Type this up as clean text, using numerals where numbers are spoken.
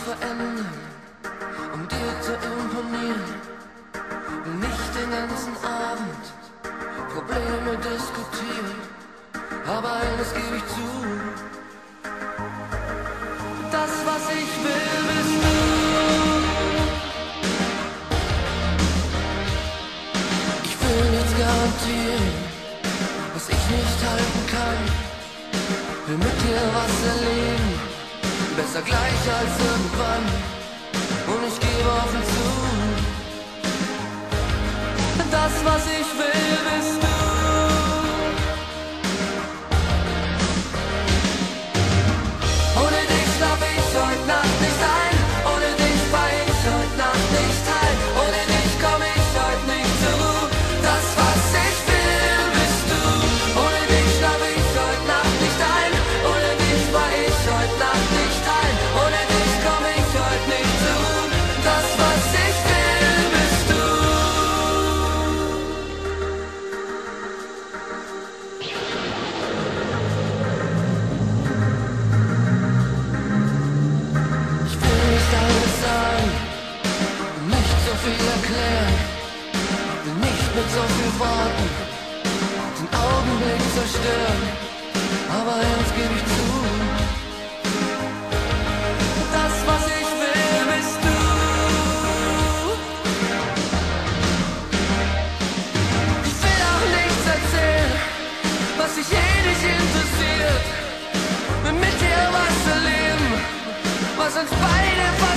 verändern, um dir zu imponieren. Will nicht den ganzen Abend Probleme diskutieren, aber eines gebe ich zu: das, was ich will, bist du. Ich will nichts garantieren, was ich nicht halten kann. Will mit dir was erleben, besser gleich als irgendwann. Und ich gebe offen zu: das, was ich will, bist du. Ohne dich schlaf ich heute Nacht nicht ein. Ohne dich war ich heute Nacht nicht heil. Ohne dich komm ich heute nicht zur Ruhe. Das, was ich will, bist du. Ohne dich schlaf ich heute Nacht nicht ein. Ohne dich war ich heute Nacht nicht heil. Ohne dich komm ich heute nicht zur Ruhe. Das, was ich will, bist du. Ich will nicht alles sagen und nicht so viel erklären. Will nicht mit so viel Worten den Augenblick zerstören. Aber eins gebe ich zu: das, was ich will, bist du. Ich will auch nichts erzählen, was sich nicht interessiert. Will mit dir was erleben, was uns beide